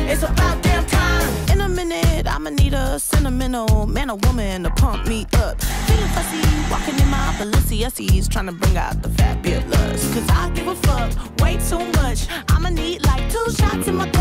It's about damn time. In a minute, I'ma need a sentimental man or woman to pump me up. Feeling fussy, walking in my Balenciennes, trying to bring out the fabulous. Cause I